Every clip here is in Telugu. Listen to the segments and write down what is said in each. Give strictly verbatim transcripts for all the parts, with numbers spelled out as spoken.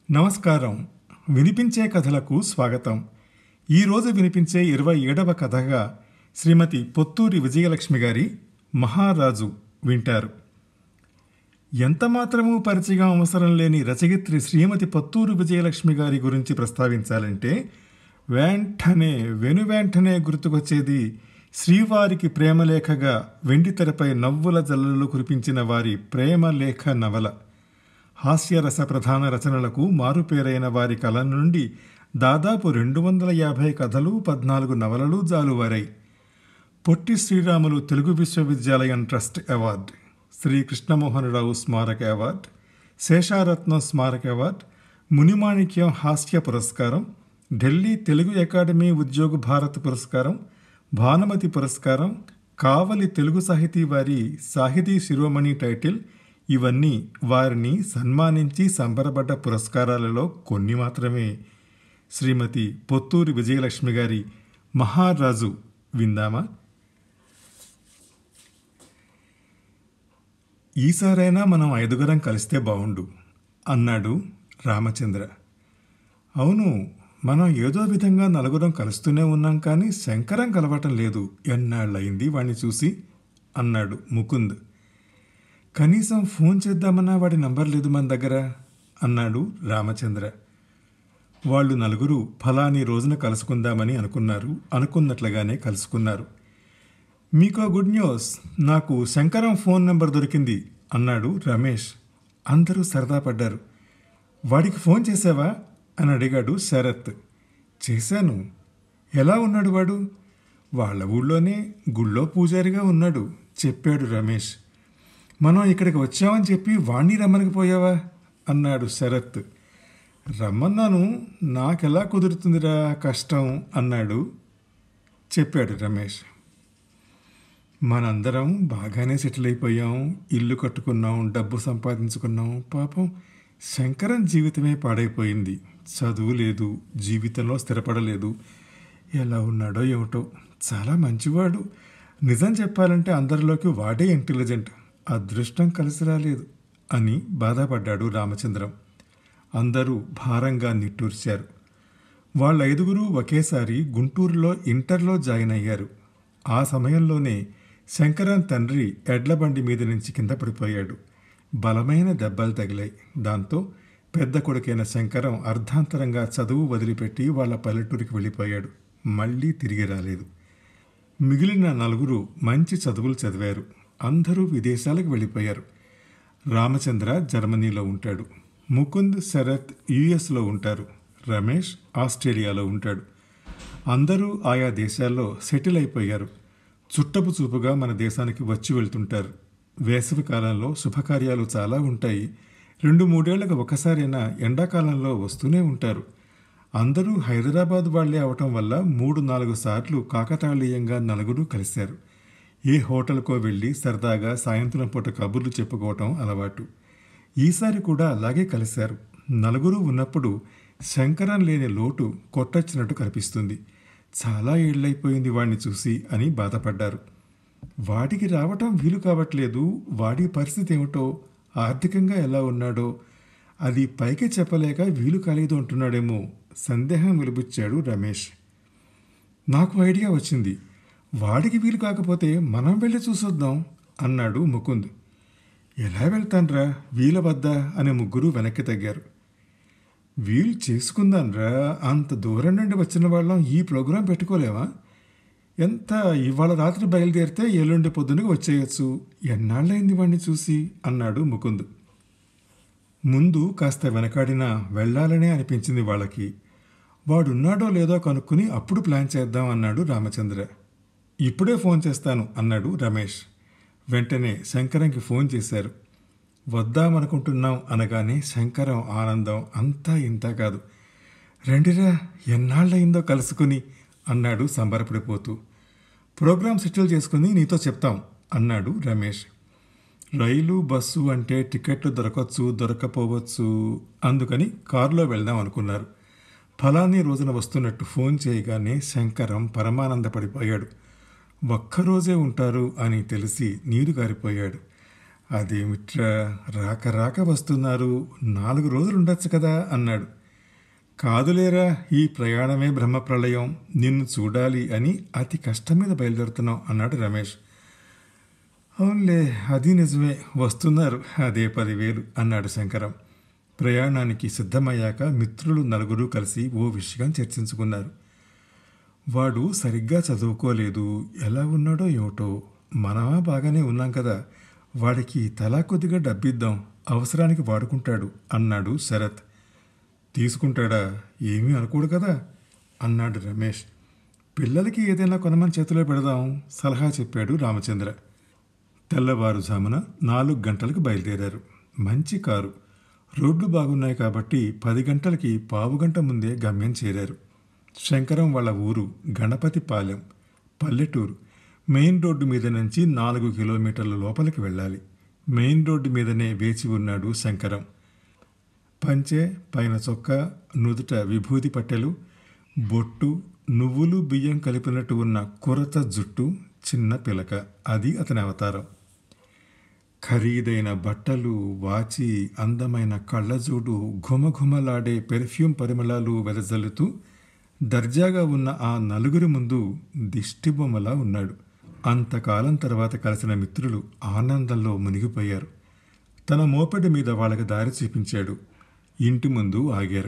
నమస్కారం. వినిపించే కథలకు స్వాగతం. ఈరోజు వినిపించే ఇరవై ఏడవ కథగా శ్రీమతి పొత్తూరి విజయలక్ష్మి గారి మహారాజు వింటారు. ఎంతమాత్రమూ పరిచయం అవసరం లేని రచయిత్రి శ్రీమతి పొత్తూరు విజయలక్ష్మి గారి గురించి ప్రస్తావించాలంటే వెంటనే వెను వెంటనే గుర్తుకొచ్చేది శ్రీవారికి ప్రేమలేఖగా వెండితెరపై నవ్వుల జల్లులు కురిపించిన వారి ప్రేమలేఖ నవల. హాస్యరస ప్రధాన రచనలకు మారుపేరైన వారి కలం నుండి దాదాపు రెండు వందల యాభై కథలు, పద్నాలుగు నవలలు జాలువారాయి. పొట్టి శ్రీరాములు తెలుగు విశ్వవిద్యాలయం ట్రస్ట్ అవార్డు, శ్రీ కృష్ణమోహనరావు స్మారక అవార్డు, శేషారత్నం స్మారక అవార్డు, మునిమాణిక్యం హాస్య పురస్కారం, ఢిల్లీ తెలుగు అకాడమీ ఉద్యోగ భారత్ పురస్కారం, భానుమతి పురస్కారం, కావలి తెలుగు సాహితీ వారి సాహితీ శిరోమణి టైటిల్, ఇవన్నీ వారిని సన్మానించి సంబరపడ్డ పురస్కారాలలో కొన్ని మాత్రమే. శ్రీమతి పొత్తూరి విజయలక్ష్మి గారి మహారాజు విందామా? ఈసారైనా మనం ఐదుగురం కలిస్తే బావుండు అన్నాడు రామచంద్ర. అవును, మనం ఏదో విధంగా నలుగురం కలుస్తూనే ఉన్నాం, కానీ శంకరం కలవటం లేదు. ఎన్నాళ్ళయింది వాణ్ణి చూసి అన్నాడు ముకుంద్. కనీసం ఫోన్ చేద్దామన్నా వాడి నంబర్ లేదు మన దగ్గర అన్నాడు రామచంద్ర. వాళ్ళు నలుగురు ఫలాని రోజున కలుసుకుందామని అనుకున్నారు. అనుకున్నట్లుగానే కలుసుకున్నారు. మీకో గుడ్ న్యూస్, నాకు శంకరం ఫోన్ నంబర్ దొరికింది అన్నాడు రమేష్. అందరూ సరదా పడ్డారు. వాడికి ఫోన్ చేసావా అని అడిగాడు శరత్. చేశాను. ఎలా ఉన్నాడు వాడు? వాళ్ళ ఊళ్ళోనే గుళ్ళో పూజారిగా ఉన్నాడు చెప్పాడు రమేష్. మనం ఇక్కడికి వచ్చామని చెప్పి వాణ్ణి రమ్మనకపోయావా అన్నాడు శరత్. రమ్మన్నాను, నాకెలా కుదురుతుందిరా, కష్టం అన్నాడు చెప్పాడు రమేష్. మనందరం బాగానే సెటిల్ అయిపోయాం, ఇల్లు కట్టుకున్నాం, డబ్బు సంపాదించుకున్నాం. పాపం శంకరం జీవితమే పాడైపోయింది. చదువు లేదు, జీవితంలో స్థిరపడలేదు. ఎలా ఉన్నాడో ఏమిటో. చాలా మంచివాడు. నిజం చెప్పాలంటే అందరిలోకి వాడే ఇంటెలిజెంట్. అదృష్టం కలిసి రాలేదు అని బాధపడ్డాడు రామచంద్రం. అందరూ భారంగా నిట్టూర్చారు. వాళ్ళ ఐదుగురు ఒకేసారి గుంటూరులో ఇంటర్లో జాయిన్ అయ్యారు. ఆ సమయంలోనే శంకరన్ తండ్రి ఎడ్లబండి మీద నుంచి కింద పడిపోయాడు. బలమైన దెబ్బలు తగిలాయి. దాంతో పెద్ద కొడుకైన శంకరం అర్ధాంతరంగా చదువు వదిలిపెట్టి వాళ్ళ పల్లెటూరికి వెళ్ళిపోయాడు. మళ్ళీ తిరిగి రాలేదు. మిగిలిన నలుగురు మంచి చదువులు చదివారు. అందరూ విదేశాలకు వెళ్ళిపోయారు. రామచంద్ర జర్మనీలో ఉంటాడు. ముకుంద్, శరత్ యుఎస్లో ఉంటారు. రమేష్ ఆస్ట్రేలియాలో ఉంటాడు. అందరూ ఆయా దేశాల్లో సెటిల్ అయిపోయారు. చుట్టపు చూపుగా మన దేశానికి వచ్చి వెళ్తుంటారు. వేసవి కాలంలో శుభకార్యాలు చాలా ఉంటాయి. రెండు మూడేళ్లకు ఒకసారైనా ఎండాకాలంలో వస్తూనే ఉంటారు. అందరూ హైదరాబాద్ వాళ్లే అవటం వల్ల మూడు నాలుగు సార్లు కాకతాళీయంగా నలుగురు కలిశారు. ఏ హోటల్కో వెళ్ళి సరదాగా సాయంత్రం పూట కబుర్లు చెప్పుకోవటం అలవాటు. ఈసారి కూడా అలాగే కలిశారు. నలుగురు ఉన్నప్పుడు శంకరం లేని లోటు కొట్టొచ్చినట్టు కనిపిస్తుంది. చాలా ఏళ్ళైపోయింది వాడిని చూసి అని బాధపడ్డారు. వాడికి రావటం వీలు కావట్లేదు. వాడి పరిస్థితి ఏమిటో, ఆర్థికంగా ఎలా ఉన్నాడో అది పైకి చెప్పలేక వీలు కాలేదు అంటున్నాడేమో సందేహం వెలుబుచ్చాడు రమేష్. నాకు ఐడియా వచ్చింది. వాడికి వీలు కాకపోతే మనం వెళ్ళి చూసొద్దాం అన్నాడు ముకుంద్. ఎలా వెళ్తాన్రా, వీల వద్దా అనే ముగ్గురు వెనక్కి తగ్గారు. వీలు చేసుకుందాన్రా, అంత దూరం నుండి వచ్చిన వాళ్ళం ఈ ప్రోగ్రాం పెట్టుకోలేవా? ఎంత ఇవాళ రాత్రి బయలుదేరితే ఎల్లుండి పొద్దునకి వచ్చేయచ్చు. ఎన్నాళ్ళైంది వాడిని చూసి అన్నాడు ముకుంద్. ముందు కాస్త వెనకాడినా వెళ్ళాలనే అనిపించింది వాళ్ళకి. వాడున్నాడో లేదో కనుక్కుని అప్పుడు ప్లాన్ చేద్దాం అన్నాడు రామచంద్ర. ఇప్పుడే ఫోన్ చేస్తాను అన్నాడు రమేష్. వెంటనే శంకరంకి ఫోన్ చేశారు. వద్దామనుకుంటున్నాం అనగానే శంకరం ఆనందం అంతా ఇంత కాదు. రండిరా, ఎన్నాళ్ళయిందో కలుసుకుని అన్నాడు సంబరపడిపోతూ. ప్రోగ్రాం సెటిల్ చేసుకుని నీతో చెప్తాం అన్నాడు రమేష్. రైలు బస్సు అంటే టికెట్లు దొరకవచ్చు, దొరకపోవచ్చు. అందుకని కారులో వెళ్దాం అనుకున్నారు. ఫలాని రోజున వస్తున్నట్టు ఫోన్ చేయగానే శంకరం పరమానందపడిపోయాడు. ఒక్కరోజే ఉంటారు అని తెలిసి నీరు గారిపోయాడు. అదేమిట్రా, రాక రాక వస్తున్నారు, నాలుగు రోజులు ఉండొచ్చు కదా అన్నాడు. కాదులేరా, ఈ ప్రయాణమే బ్రహ్మప్రళయం, నిన్ను చూడాలి అని అతి కష్టం మీద బయలుదేరుతున్నాం అన్నాడు రమేష్. అవునులే, అది నిజమే, వస్తున్నారు, అదే పదివేలు అన్నాడు శంకరం. ప్రయాణానికి సిద్ధమయ్యాక మిత్రులు నలుగురు కలిసి ఓ విషయం చర్చించుకున్నారు. వాడు సరిగ్గా చదువుకోలేదు, ఎలా ఉన్నాడో ఏమిటో, మనమా బాగానే ఉన్నాం కదా, వాడికి తలా కొద్దిగా డబ్బిద్దాం, అవసరానికి వాడుకుంటాడు అన్నాడు శరత్. తీసుకుంటాడా, ఏమీ అనుకోడు కదా అన్నాడు రమేష్. పిల్లలకి ఏదైనా కొనమని చేతిలో పెడదాం సలహా చెప్పాడు రామచంద్ర. తెల్లవారుజామున నాలుగు గంటలకు బయలుదేరారు. మంచి కారు, రోడ్లు బాగున్నాయి కాబట్టి పది గంటలకి పావుగంట ముందే గమ్యం చేరారు. శంకరం వాళ్ళ ఊరు గణపతిపాలెం, పల్లెటూరు. మెయిన్ రోడ్డు మీద నుంచి నాలుగు కిలోమీటర్ల లోపలికి వెళ్ళాలి. మెయిన్ రోడ్డు మీదనే వేచి ఉన్నాడు శంకరం. పంచె, పైన చొక్కా, నుదుట విభూతి పట్టెలు, బొట్టు, నువ్వులు బియ్యం కలిపినట్టు ఉన్న కొరత జుట్టు, చిన్న పిలక, అది అతని అవతారం. ఖరీదైన బట్టలు, వాచి, అందమైన కళ్ళజోడు, ఘుమఘుమలాడే పెర్ఫ్యూమ్ పరిమళాలు వెదజల్లుతూ దర్జాగా ఉన్న ఆ నలుగురి ముందు దిష్టిబొమ్మలా ఉన్నాడు. అంతకాలం తర్వాత కలిసిన మిత్రులు ఆనందంలో మునిగిపోయారు. తన మోపెడి మీద వాళ్ళకి దారి చూపించాడు. ఇంటి ముందు ఆగారు.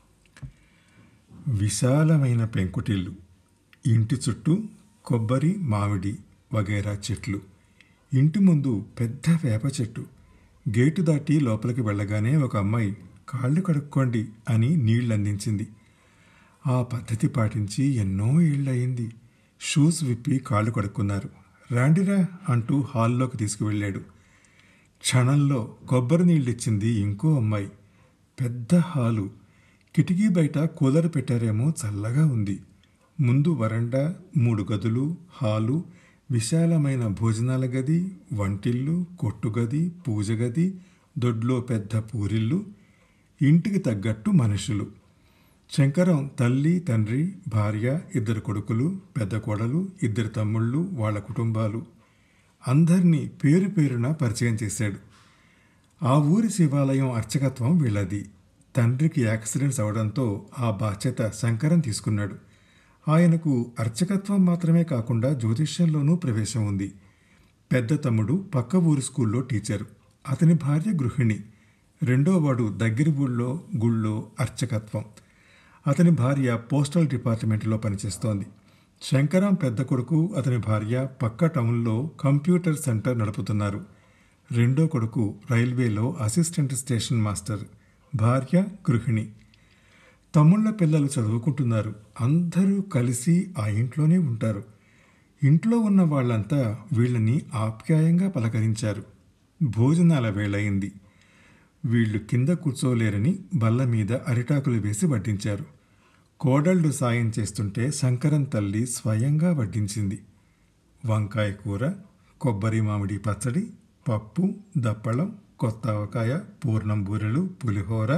విశాలమైన పెంకుటిల్లు, ఇంటి చుట్టూ కొబ్బరి, మామిడి వగైరా చెట్లు. ఇంటి ముందు పెద్ద వేప చెట్టు. గేటు దాటి లోపలికి వెళ్ళగానే ఒక అమ్మాయి కాళ్ళు కడుక్కోండి అని నీళ్లందించింది. ఆ పద్ధతి పాటించి ఎన్నో ఏళ్ళయింది. షూస్ విప్పి కాళ్ళు కడుక్కున్నారు. రాండిరా అంటూ హాల్లోకి తీసుకువెళ్ళాడు. క్షణంలో కొబ్బరి నీళ్ళిచ్చింది ఇంకో అమ్మాయి. పెద్ద హాలు, కిటికీ బయట కూలర్ పెట్టారేమో, చల్లగా ఉంది. ముందు వరండా, మూడు గదులు, హాలు, విశాలమైన భోజనాల గది, వంటిల్లు, కొట్టుగది, పూజ గది, దొడ్లో పెద్ద పూరిల్లు, ఇంటికి తగ్గట్టు మనుషులు. శంకరం తల్లి, తండ్రి, భార్య, ఇద్దరు కొడుకులు, పెద్ద కోడలు, ఇద్దరు తమ్ముళ్ళు, వాళ్ళ కుటుంబాలు, అందరినీ పేరు పేరున పరిచయం చేశాడు. ఆ ఊరి శివాలయం అర్చకత్వం వీళ్ళది. తండ్రికి యాక్సిడెంట్స్ అవడంతో ఆ బాధ్యత శంకరం తీసుకున్నాడు. ఆయనకు అర్చకత్వం మాత్రమే కాకుండా జ్యోతిష్యంలోనూ ప్రవేశం ఉంది. పెద్ద తమ్ముడు పక్క ఊరి స్కూల్లో టీచరు. అతని భార్య గృహిణి. రెండోవాడు దగ్గరి ఊళ్ళో గుళ్ళో అర్చకత్వం. అతని భార్య పోస్టల్ డిపార్ట్మెంట్లో పనిచేస్తోంది. శంకరం పెద్ద కొడుకు, అతని భార్య పక్క టౌన్లో కంప్యూటర్ సెంటర్ నడుపుతున్నారు. రెండో కొడుకు రైల్వేలో అసిస్టెంట్ స్టేషన్ మాస్టర్, భార్య గృహిణి. తమ్ముళ్ళ పిల్లలు చదువుకుంటున్నారు. అందరూ కలిసి ఆ ఇంట్లోనే ఉంటారు. ఇంట్లో ఉన్న వాళ్ళంతా వీళ్ళని ఆప్యాయంగా పలకరించారు. భోజనాల వేళయింది. వీళ్ళు కింద కూర్చోలేరని బల్ల మీద అరిటాకులు వేసి వడ్డించారు. కోడళ్ళు సాయం చేస్తుంటే శంకరం తల్లి స్వయంగా వడ్డించింది. వంకాయ కూర, కొబ్బరి మామిడి పచ్చడి, పప్పు, దప్పడం, కొత్త ఆవకాయ, పూర్ణం బూరెలు, పులిహోర.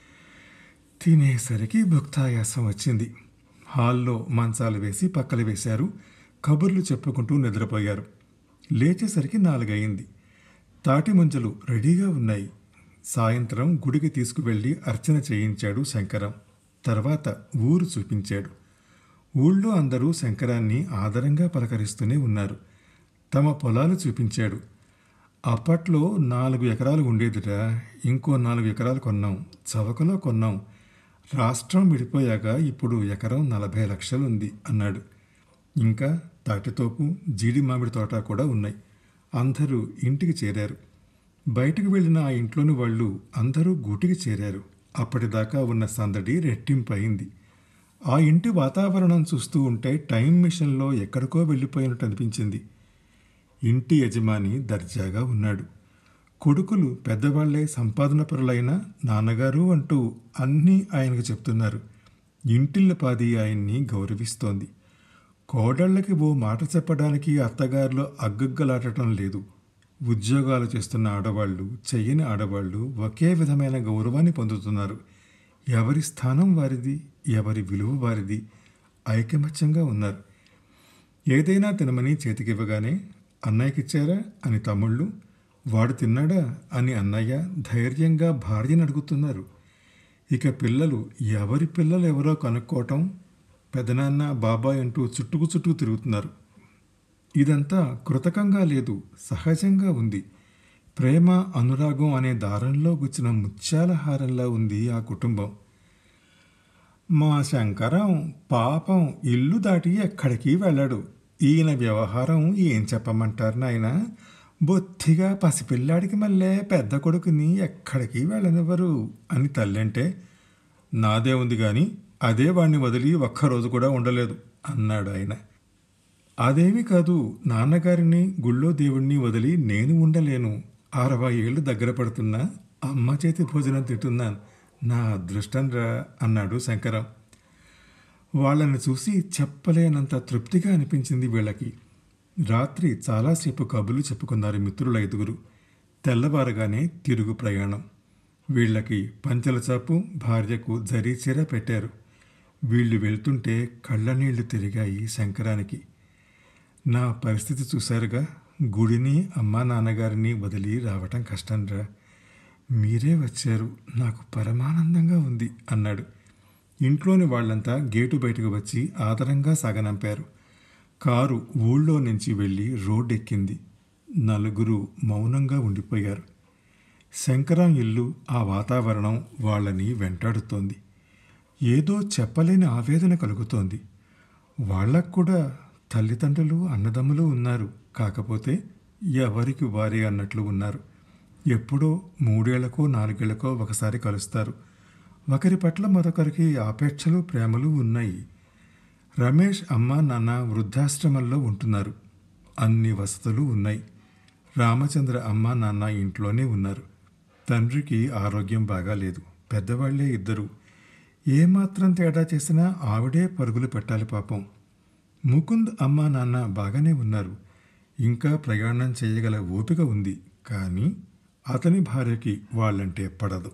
తినేసరికి భుక్తాయాసం వచ్చింది. హాల్లో మంచాలు వేసి పక్కలు వేశారు. కబుర్లు చెప్పుకుంటూ నిద్రపోయారు. లేచేసరికి నాలుగయింది. తాటి ముంజలు రెడీగా ఉన్నాయి. సాయంత్రం గుడికి తీసుకువెళ్ళి అర్చన చేయించాడు శంకరం. తర్వాత ఊరు చూపించాడు. ఊళ్ళో అందరూ శంకరాన్ని ఆదరంగా పలకరిస్తూనే ఉన్నారు. తమ పొలాలు చూపించాడు. అప్పట్లో నాలుగు ఎకరాలు ఉండేదిరా, ఇంకో నాలుగు ఎకరాలు కొన్నాం, చవకలో కొన్నాం. రాష్ట్రం విడిపోయాక ఇప్పుడు ఎకరం నలభై లక్షలు ఉంది అన్నాడు. ఇంకా తాటితోపు, జీడి మామిడి తోట కూడా ఉన్నాయి. అందరూ ఇంటికి చేరారు. బయటకు వెళ్ళిన ఆ ఇంట్లోని వాళ్ళు అందరూ గూటికి చేరారు. అప్పటిదాకా ఉన్న సందడి రెట్టింపయింది. ఆ ఇంటి వాతావరణం చూస్తూ ఉంటే టైం మిషన్లో ఎక్కడికో వెళ్ళిపోయినట్టు అనిపించింది. ఇంటి యజమాని దర్జాగా ఉన్నాడు. కొడుకులు పెద్దవాళ్లే సంపాదన పరులైన నాన్నగారు అంటూ అన్నీ ఆయనకు చెప్తున్నారు. ఇంటిల్లపాది ఆయన్ని గౌరవిస్తోంది. కోడళ్ళకి ఓ మాట చెప్పడానికి అత్తగారిలో అగ్గగ్గలాటం లేదు. ఉద్యోగాలు చేస్తున్న ఆడవాళ్ళు, చెయ్యని ఆడవాళ్ళు ఒకే విధమైన గౌరవాన్ని పొందుతున్నారు. ఎవరి స్థానం వారిది, ఎవరి విలువ వారిది. ఐకమత్యంగా ఉన్నారు. ఏదైనా తినమని చేతికివ్వగానే అన్నయ్యకిచ్చారా అని తమ్ముళ్ళు, వాడు తిన్నాడా అని అన్నయ్య ధైర్యంగా భార్యను అడుగుతున్నారు. ఇక పిల్లలు ఎవరి పిల్లలు ఎవరో కనుక్కోవటం, పెదనాన్న బాబాయ్ అంటూ చుట్టుకు చుట్టూ తిరుగుతున్నారు. ఇదంతా కృతకంగా లేదు, సహజంగా ఉంది. ప్రేమ అనురాగం అనే దారంలో గుచ్చిన ముత్యాల హారంలా ఉంది ఆ కుటుంబం. మా శంకరం పాపం ఇల్లు దాటి ఎక్కడికి వెళ్ళాడు. ఈయన వ్యవహారం ఏం చెప్పమంటారు నాయన? బొత్తిగా పసిపిల్లాడికి మళ్ళీ పెద్ద కొడుకుని ఎక్కడికి వెళ్ళనివ్వరు అని తల్లంటే, నాదే ఉంది కానీ అదే వాణ్ణి వదిలి ఒక్కరోజు కూడా ఉండలేదు అన్నాడు ఆయన. అదేమీ కాదు, నాన్నగారిని గుళ్ళో దేవుణ్ణి వదిలి నేను ఉండలేను. అరవై ఏళ్ళు దగ్గర పడుతున్నా అమ్మ చేతి భోజనం తింటున్నాను. నా అదృష్టం రా అన్నాడు శంకరం. వాళ్ళని చూసి చెప్పలేనంత తృప్తిగా అనిపించింది వీళ్ళకి. రాత్రి చాలాసేపు కబుర్లు చెప్పుకున్నారు మిత్రుల ఐదుగురు. తెల్లవారుగానే తిరుగు ప్రయాణం. వీళ్ళకి పంచెల చాపు, భార్యకు జరీ చీర పెట్టారు. వీళ్ళు వెళ్తుంటే కళ్ళనీళ్లు తిరిగాయి శంకరానికి. నా పరిస్థితి చూశారుగా, గుడిని అమ్మా నాన్నగారిని వదిలి రావటం కష్టంరా. మీరే వచ్చారు, నాకు పరమానందంగా ఉంది అన్నాడు. ఇంట్లోని వాళ్ళంతా గేటు బయటకు వచ్చి ఆదరంగా సాగనంపారు. కారు ఊళ్ళో నుంచి వెళ్ళి రోడ్డెక్కింది. నలుగురు మౌనంగా ఉండిపోయారు. శంకరం ఇల్లు, ఆ వాతావరణం వాళ్ళని వెంటాడుతోంది. ఏదో చెప్పలేని ఆవేదన కలుగుతోంది. వాళ్ళకు కూడా తల్లిదండ్రులు అన్నదమ్ములు ఉన్నారు. కాకపోతే ఎవరికి వారే అన్నట్లు ఉన్నారు. ఎప్పుడో మూడేళ్లకో నాలుగేళ్లకో ఒకసారి కలుస్తారు. ఒకరి పట్ల మరొకరికి ఆపేక్షలు ప్రేమలు ఉన్నాయి. రమేష్ అమ్మ నాన్న వృద్ధాశ్రమంలో ఉంటున్నారు. అన్ని వసతులు ఉన్నాయి. రామచంద్ర అమ్మ నాన్న ఇంట్లోనే ఉన్నారు. తండ్రికి ఆరోగ్యం బాగాలేదు. పెద్దవాళ్లే ఇద్దరు. ఏమాత్రం తేడా చేసినా ఆవిడే పరుగులు పెట్టాలి పాపం. ముకుంద్ అమ్మ నాన్న బాగానే ఉన్నారు. ఇంకా ప్రయాణం చేయగల ఓపిక ఉంది. కానీ అతని భార్యకి వాళ్ళంటే పడదు.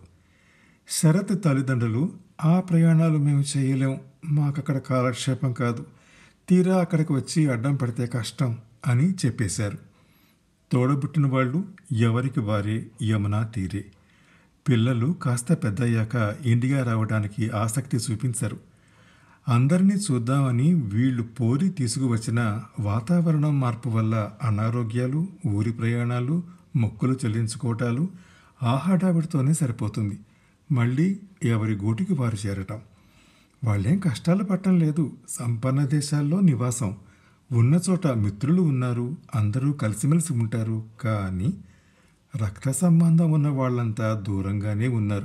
శరత్ తల్లిదండ్రులు, ఆ ప్రయాణాలు మేము చేయలేం, మాకక్కడ కాలక్షేపం కాదు, తీరా అక్కడికి వచ్చి అడ్డం పడితే కష్టం అని చెప్పేశారు. తోడబుట్టిన వాళ్ళు ఎవరికి వారే యమునా తీరే. పిల్లలు కాస్త పెద్దయ్యాక ఇండియా రావడానికి ఆసక్తి చూపించరు. అందరినీ చూద్దామని వీళ్ళు పోరి తీసుకువచ్చిన వాతావరణం మార్పు వల్ల అనారోగ్యాలు, ఊరి ప్రయాణాలు, మొక్కులు చెల్లించుకోవటాలు ఆ హడావిడితోనే సరిపోతుంది. మళ్ళీ ఎవరి గూటికి వారు చేరటం. వాళ్ళేం కష్టాలు పట్టం లేదు. సంపన్న దేశాల్లో నివాసం, ఉన్న చోట మిత్రులు ఉన్నారు, అందరూ కలిసిమెలిసి ఉంటారు. కానీ రక్త సంబంధం ఉన్న వాళ్ళంతా దూరంగానే ఉన్నారు.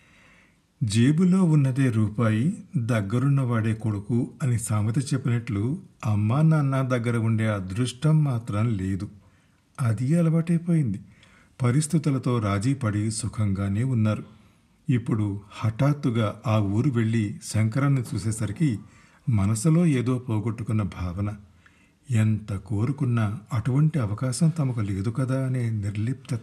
జేబులో ఉన్నదే రూపాయి, దగ్గరున్నవాడే కొడుకు అని సామెత చెప్పినట్లు అమ్మా నాన్న దగ్గర ఉండే అదృష్టం మాత్రం లేదు. అది అలవాటైపోయింది. పరిస్థితులతో రాజీ పడి సుఖంగానే ఉన్నారు. ఇప్పుడు హఠాత్తుగా ఆ ఊరు వెళ్ళి శంకరాన్ని చూసేసరికి మనసులో ఏదో పోగొట్టుకున్న భావన. ఎంత కోరుకున్నా అటువంటి అవకాశం తమకు లేదు కదా అనే నిర్లిప్తత.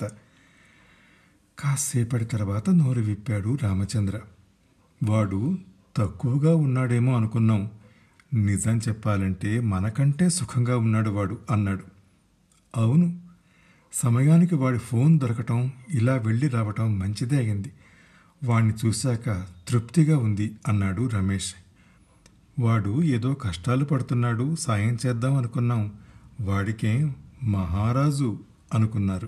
కాసేపటి తర్వాత నోరు విప్పాడు రామచంద్ర. వాడు తక్కువగా ఉన్నాడేమో అనుకున్నాం. నిజం చెప్పాలంటే మనకంటే సుఖంగా ఉన్నాడు వాడు అన్నాడు. అవును, సమయానికి వాడి ఫోన్ దొరకటం, ఇలా వెళ్ళి రావటం మంచిదే అయింది. వాణ్ణి చూశాక తృప్తిగా ఉంది అన్నాడు రమేష్. వాడు ఏదో కష్టాలు పడుతున్నాడు, సాయం చేద్దాం అనుకున్నాం. వాడికేం మహారాజు అనుకున్నారు.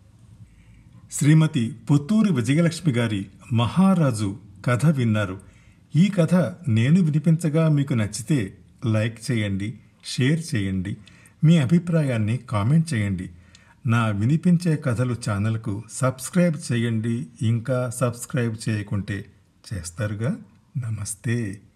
శ్రీమతి పొత్తూరి విజయలక్ష్మి గారి మహారాజు కథ విన్నారు. ఈ కథ నేను వినిపించగా మీకు నచ్చితే లైక్ చేయండి, షేర్ చేయండి, మీ అభిప్రాయాన్ని కామెంట్ చేయండి. నా వినిపించే కథలు ఛానల్కు సబ్స్క్రైబ్ చేయండి. ఇంకా సబ్స్క్రైబ్ చేయకుంటే చేస్తారుగా. నమస్తే.